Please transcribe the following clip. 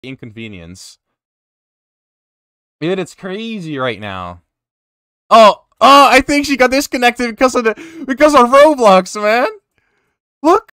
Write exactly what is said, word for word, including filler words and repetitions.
inconvenience. Dude, it's crazy right now. Oh, oh, I think she got disconnected because of the because of Roblox, man. Look.